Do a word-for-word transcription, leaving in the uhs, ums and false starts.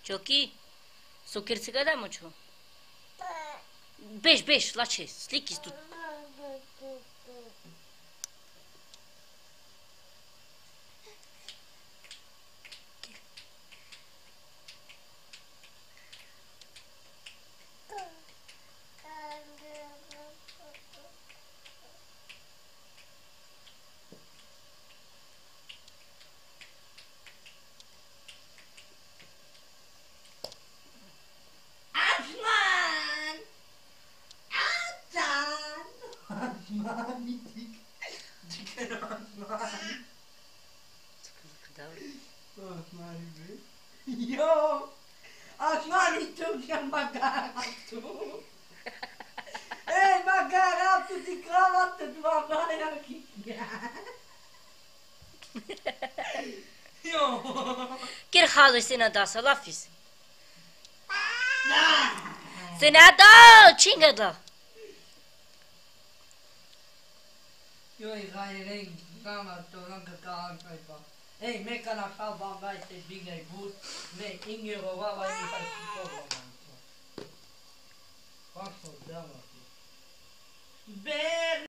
Joki, soccer sigara mucho. Beş beş laçe, slikis tu. Osman! Hasan! Osman dik. Diken Osman. Osman gibi. Yo! Osman itu yang magar tu. Eh magar tu di krawat tu apa yang kita. Yo! Gir halı sena da salafis. Sena da çinga da. Yo irai kama to lang kakaan pa pa. Hey, me kana pa ba ba te bigay but. Me inge ro wa wa ni pa ko ba. Paso dama. Be